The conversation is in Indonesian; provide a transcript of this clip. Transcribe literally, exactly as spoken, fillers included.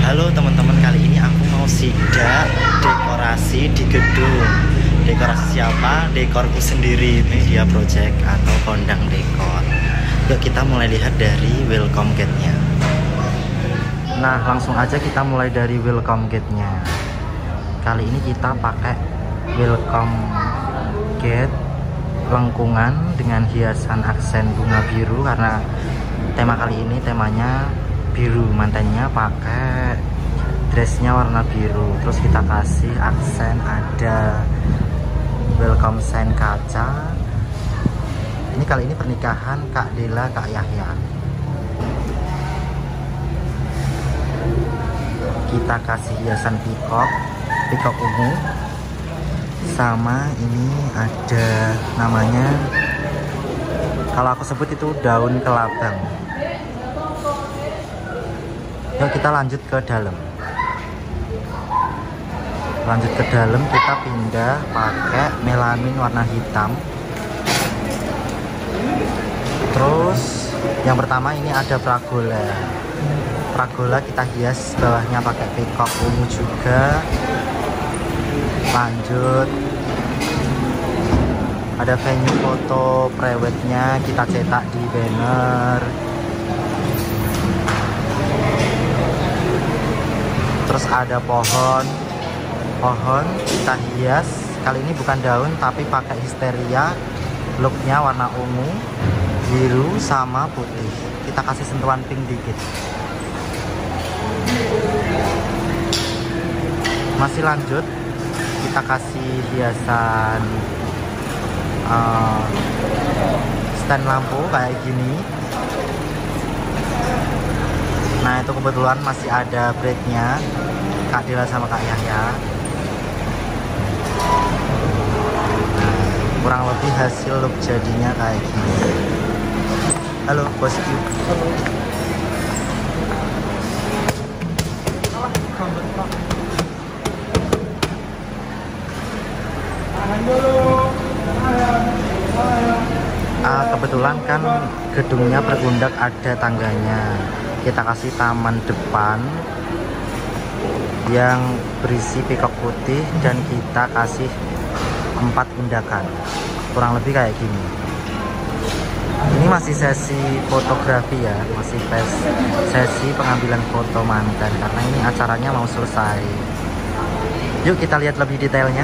Halo teman-teman, kali ini aku mau sidak dekorasi di gedung. Dekorasi siapa? Dekorku sendiri, Media Project atau Kondang Dekor. Yuk kita mulai lihat dari welcome gate-nya. Nah, langsung aja kita mulai dari welcome gate-nya. Kali ini kita pakai welcome gate lengkungan dengan hiasan aksen bunga biru, karena tema kali ini temanya biru, mantannya pakai dressnya warna biru. Terus kita kasih aksen ada welcome sign kaca. Ini kali ini pernikahan Kak Dela, Kak Yahya. Kita kasih hiasan peacock, peacock ungu, sama ini ada namanya, kalau aku sebut itu daun kelabang. Yuk kita lanjut ke dalam. Lanjut ke dalam, kita pindah pakai melamin warna hitam. Terus yang pertama ini ada pragola. Pragola kita hias bawahnya pakai peacock ungu juga. Lanjut ada venue foto prewednya, kita cetak di banner. Terus ada pohon, pohon kita hias. Kali ini bukan daun tapi pakai histeria, looknya warna ungu, biru sama putih. Kita kasih sentuhan pink dikit. Masih lanjut, kita kasih hiasan uh, stand lampu kayak gini. Nah, itu kebetulan masih ada brake-nya Kak Dela sama Kak Yahya. Nah, kurang lebih hasil look jadinya kayak gini. Halo bosku. Uh, kebetulan kan gedungnya berundak, ada tangganya. Kita kasih taman depan yang berisi peacock putih dan kita kasih empat undakan, kurang lebih kayak gini. Ini masih sesi fotografi ya, masih sesi pengambilan foto mantan, karena ini acaranya mau selesai. Yuk kita lihat lebih detailnya.